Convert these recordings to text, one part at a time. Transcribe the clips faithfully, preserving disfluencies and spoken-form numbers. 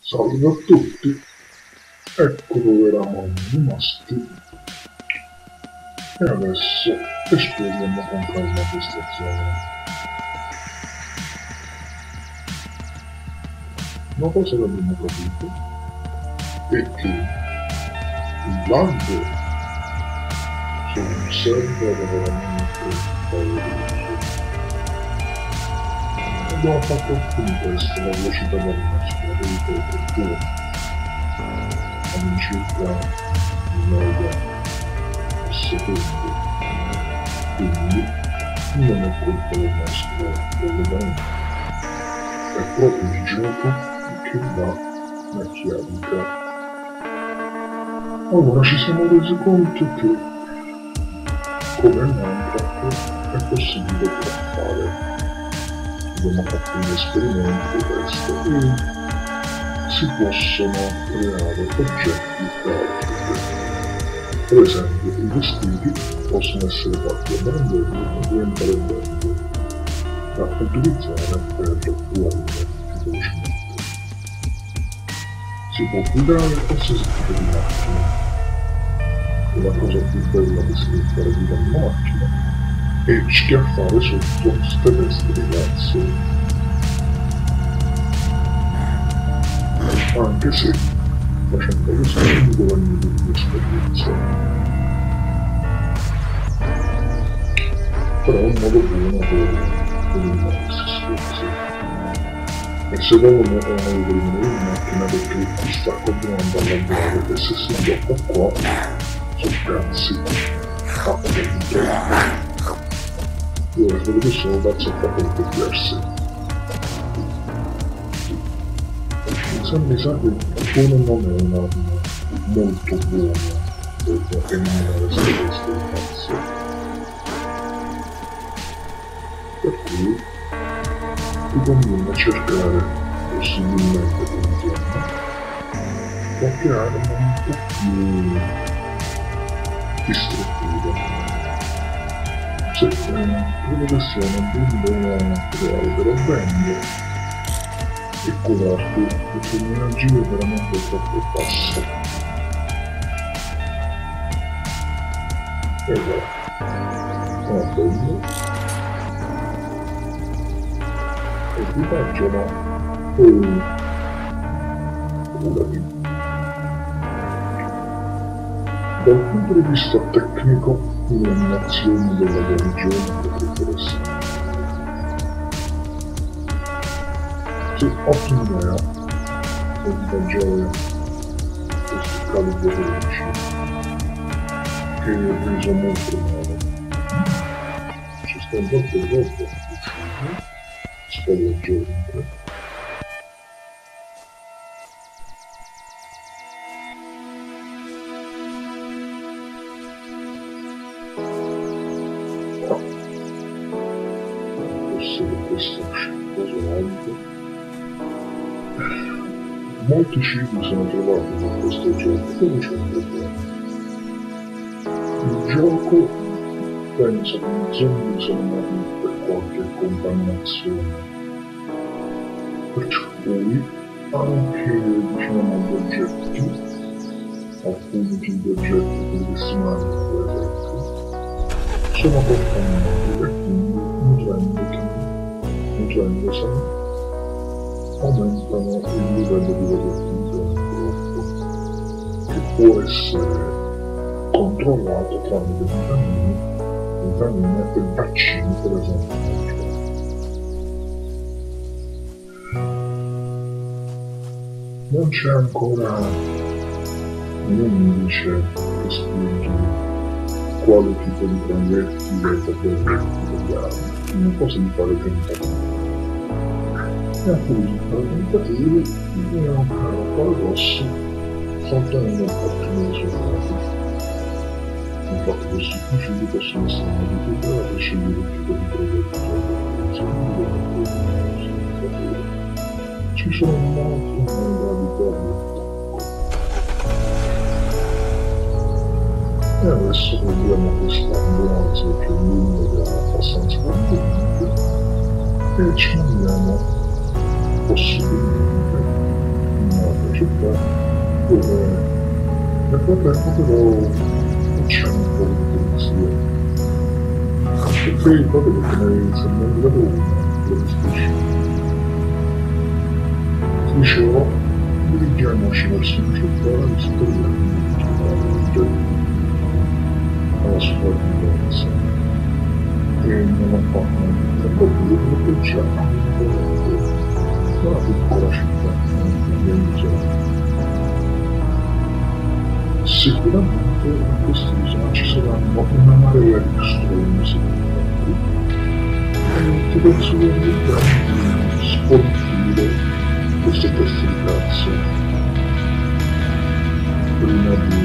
Salve a tutti, ecco dove eravamo rimasti e adesso esploriamo con calma questa zona. Una cosa che abbiamo capito è che il lago se non serve veramente pauroso. Abbiamo fatto alcuni test alla velocità della nostra veicolo all'incirca un'ora a secondo, quindi non è colpa del nostro collegamento, è proprio il gioco che dà la chiarica. Allora ci siamo resi conto che come Minecraft è possibile craftare. Abbiamo fatto un esperimento test e si possono creare oggetti da altri. Per esempio i vestiti possono essere fatti a brandello e diventare belli da utilizzare per guadagnare più velocemente. Si può guidare qualsiasi tipo di macchina e la cosa più bella che si può fare guidare una macchina e schiaffare sotto queste vesti di razzo, anche se facendo questo non guadagno di esperienza, però è un modo buono per eliminare questi sforzi. E secondo me è un modo per eliminare in macchina perché qui sta continuando a lavorare e se si blocca qua su cazzi appunto. Ora quello che sono pazzo a fare un po' diverse. Mi sa che il alcune non è un'arma molto buona per eliminare queste queste pazze. Per cui ti conviene cercare possibilmente con zona qualche arma un po' più distruttiva. Se, eh, credo che sia una buona materiale per la band e curarti perché l'energia è veramente troppo bassa. E va, una band equipaggiano e curati. Dal punto di vista tecnico l'animazione della guarigione potrebbe essere. Sì, ottima idea per equipaggiare questo calibro veloce che è reso molto male. Ci sta un po' di volte uscito, spaveggiante. Molti cibi sono trovati in questo gioco, quindi c'è un problema. Il gioco pensa che i zombie sono nati per qualche contaminazione, per cui anche diciamo gli oggetti, alcuni tipi di oggetti medicinali per esempio, sono contaminati e quindi nutrendosene aumentano il livello di radioattività nel corpo, che può essere controllato tramite vitamine, vitamine e vaccini per esempio. Non c'è ancora un indice che spieghi quale tipo di proiettile è davvero italiano, non posso di fare tentativi. E appunto per tentativi bisogna fare un po' rosso saltando un ottimo risultati. Infatti questi fucili possono essere modificati e scegliere il tipo di prodotto che utilizzare. Ci sono molti modalità. E adesso vediamo questa ambulanza che è lunga abbastanza conveniente e ci andiamo possibilmente in modo città dove nel frattempo però facciamo un po' di polizia. Perché il fatto che me ne sono andato uno, lo dispiace. Dicevo, dirigiamoci verso una città di storia alla sopravvivenza e non ho fatto niente perché c'è una piccola città non sicuramente in quest'isola ci saranno una marea di strumenti significativi e ti penso di sfoltire queste teste di cazzo prima di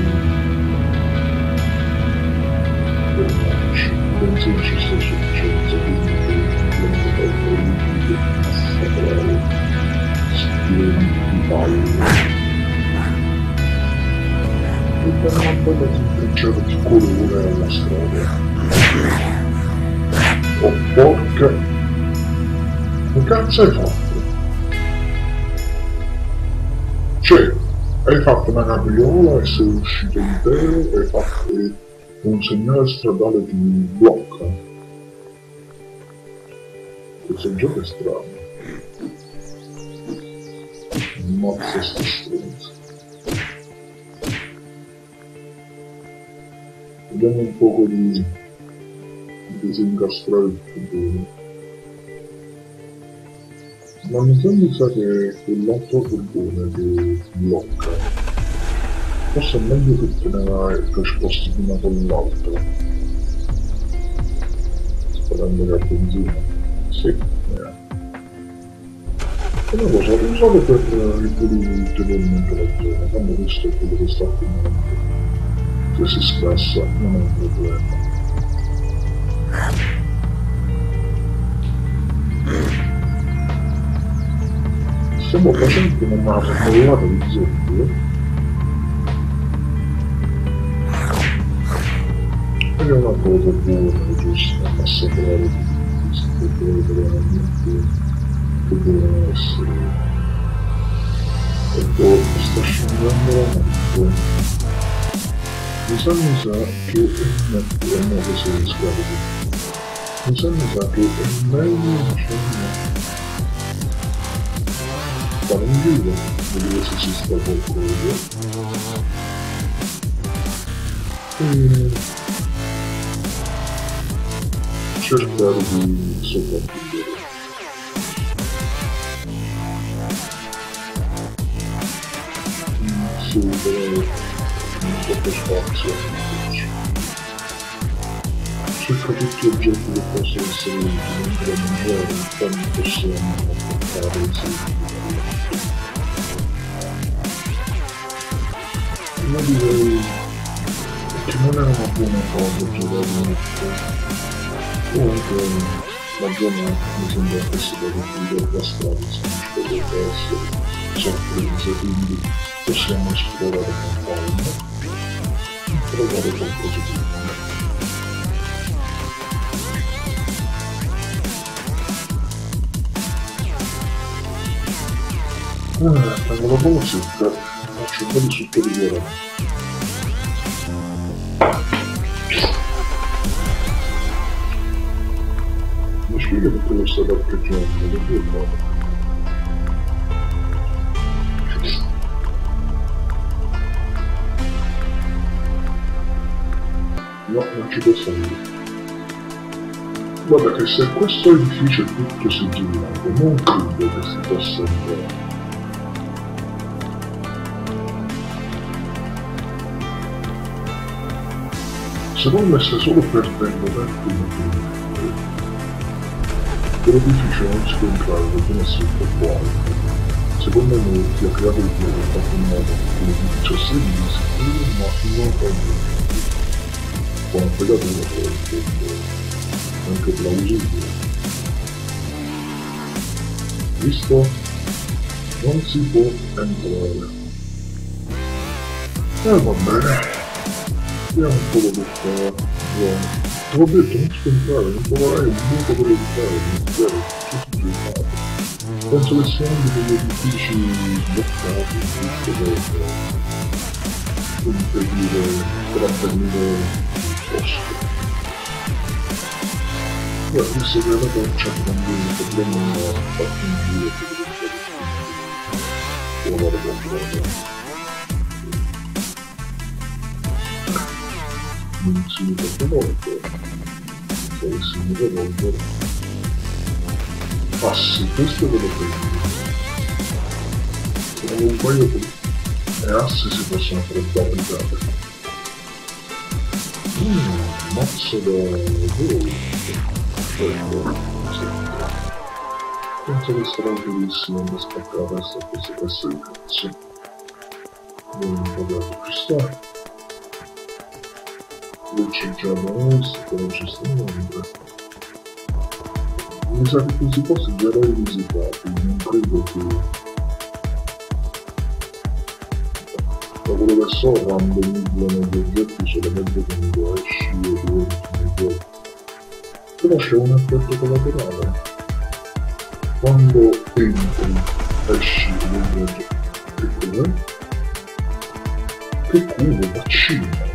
fermarci. Penso che ci sia sufficienza quindi per implementare massacrare spieghi di palle e per una bella intrecciata di colore alla strada. Oh porca! Che cazzo hai fatto? Cioè, hai fatto una capriola e sei uscito intero e hai fatto un segnale stradale di blocca. Questo gioco è strano. Mazza sta stronza. Vediamo un po' di disincastrare il furgone. Ma mi sembra che quell'altro furgone che blocca forse è meglio che te ne sposti una con l'altra sparando la benzina. Sì, eh. È una cosa usata per ripulire ulteriormente la zona, quando questo è quello che sta filmando. Se si scassa non è un problema. Stiamo facendo una formulata di zombie ed è una cosa buona, giusta, massacrare questi poteri veramente che devono essere. Ecco, sta scendendo la notte. Mi sa mi sa che è meglio che si riscarichi. Mi sa mi sa che è meglio diciamo stare in giro, vedere se ci sta qualcosa e cercare di sopravvivere. Sì, però non troppo spazio cerca tutti oggetti che possono essere utili da mangiare quando possiamo portare i segni. Io direi che non è una buona cosa giocare molto. Comunque la zona mi sembra che sia da la strada, se non ci potrebbe essere sorprese, quindi possiamo esplorare con calma e trovare qualcosa di nuovo. Ah, tengo la bolla secca, faccio un po' di succo di guarda. Mi spiega perché lo sta parcheggiando, perché no? No, non ci può salire. Guarda che se questo edificio è tutto sigillato, non credo che si possa entrare. Se non messe solo perdendo tempo, quell'edificio non si può entrare perché non si è troppo alto. Secondo me chi ha creato il gioco ha fatto in modo che l'edificio sia di sicuro, ma non fa niente. Può un fregatore per anche plausibile. Visto? Non si può entrare. E eh, va bene. Vediamo un po' da questa zona. Te l'ho detto, non si può entrare, non troverai un buco per entrare, non si deve, tutto giocato. penso che siano degli edifici bloccati, giusto per impedire, per avvenire il posto. Beh, visto che la doccia non è problema fatto in giro per lavorare con loro. Non si vede molto, se si vede molto. Ah sì, questo ve lo prendo. Se non un paio di assi si possono fare fabbricate. Mmm, mazzo da voi. Perfetto, sì. Penso che sarà utilissimo da spaccare la testa a queste teste di cazzo. Non mi potete acquistare. Qui c'è già questo, però ci sta niente. Mi sa che questi posti già l'hai visitati, non credo che... Da quello che so, randomizzano gli oggetti solamente quando esci e dove sono i giochi. Però c'è un effetto collaterale. Quando entri, esci e degli oggetti. Che cos'è? Che culo, vaccino!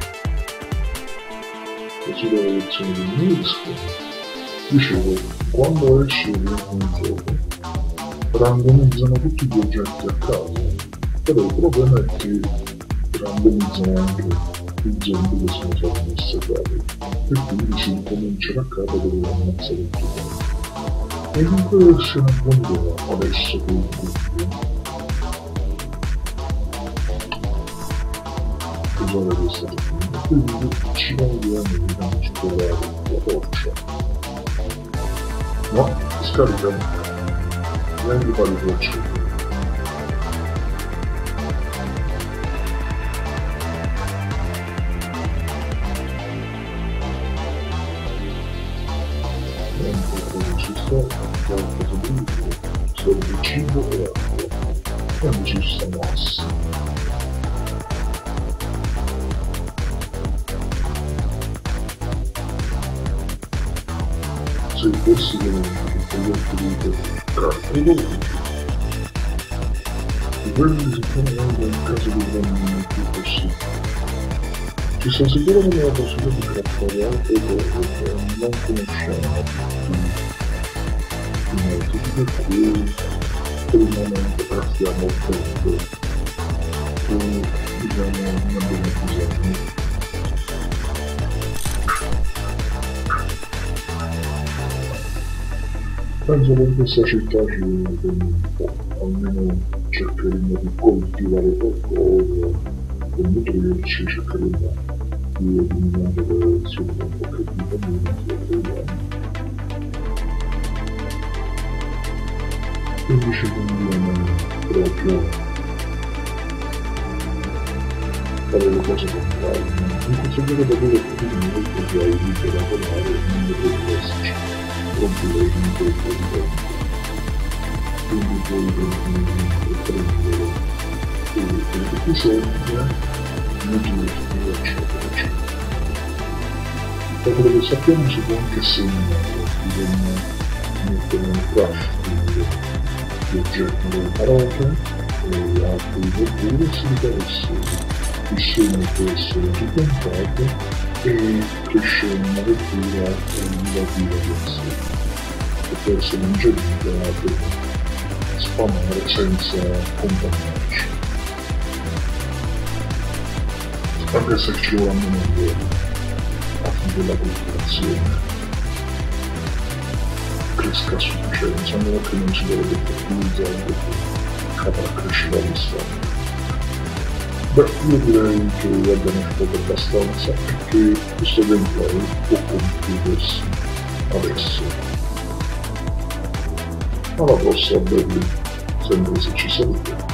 Così la lezione del ministro. Dicevo, quando esci in un gioco, randomizzano tutti gli oggetti a caso, però il problema è che randomizzano anche i zombie che sono stati massacrati, e quindi si incomincia da capo dove ammazzare tutti. E comunque se ne buona adesso che il dubbio. Usare questa tecnica, quindi ci vogliono di trovare la torcia. No, scarica. Vieni di fare il ghiaccio. Mentre come ci sto, qualcosa di utile, serve cibo e acqua. E non ci sta massa. Se fossi che io ho finito tra i due e quelli sicuramente in caso di non più possibile. Ci sono sicuro che la possibilità di craftare altre cose che non conosciamo i metodi per cui per il momento craftiamo tutto e diciamo non abbiamo bisogno. Penso che in questa città ci viene un po', almeno cercheremo di coltivare qualcosa, per nutrirci, cercheremo di eliminare le reazioni un po' che di famiglia, quindi ci conviene proprio fare le cose con calma. In questo modo da dove potete molto che hai vita da tornare non dovrebbe esserci problemi in quel tempo, quindi poi prendere e qui sempre motivi eccetera eccetera. Da quello che sappiamo si può anche segnare, bisogna mettere un crafting di oggetti delle parate e altri verdure si deve essere il seme può essere ripiantato e cresce una verdura innovativa di essere che può essere ingerita per spamare senza contaminarci, anche se ci vorranno un'idea affinché la coltivazione cresca a sufficienza, a meno che non si deve fertilizzare perché avrà crescita a distanza. Beh, io direi che abbiamo fatto abbastanza e che questo gameplay può concludersi adesso. Alla prossima, belli, sempre se ci salute.